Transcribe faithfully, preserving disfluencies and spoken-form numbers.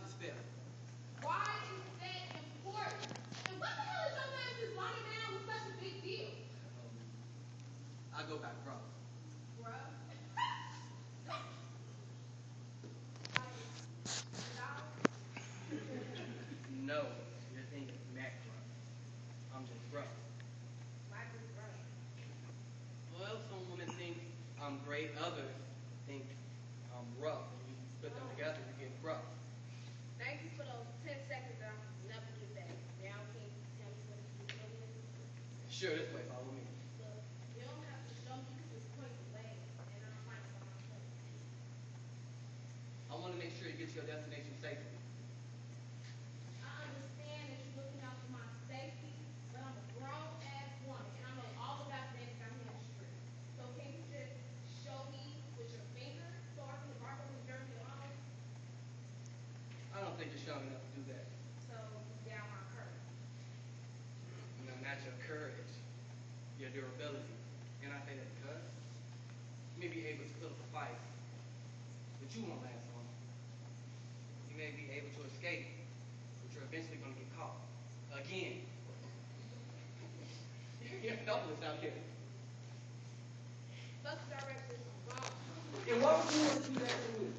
is fair. Why is that important? And what the hell is your name just running around with such a big deal? Um, I go back, bro. Bruh. Like, the dog? No, you're thinking of Mac, bro. I'm just bro. Why just bruh? Well, some women think I'm great, others think I'm rough. When you put them together, you get rough. Thank you for those ten seconds that I'll never get back. Now can you tell me what you do is? Sure, this way, follow me. Look, you don't have to show me, you can just point the way, and I'll find it on my phone. I want to make sure you get to your destination safely. I understand that you're looking out for my safety, but I'm a grown-ass woman, and I know all about things out here in the street. So can you just show me with your finger so I can embark on this journey alone? I don't think you're strong enough to do that. So you doubt my courage. No, not your courage, your durability. And I say that because you may be able to put up a fight, but you won't last long. You may be able to escape, but you're eventually going to get caught. Again. You're helpless out here. Bus directions wrong. And why would you want to do that to me?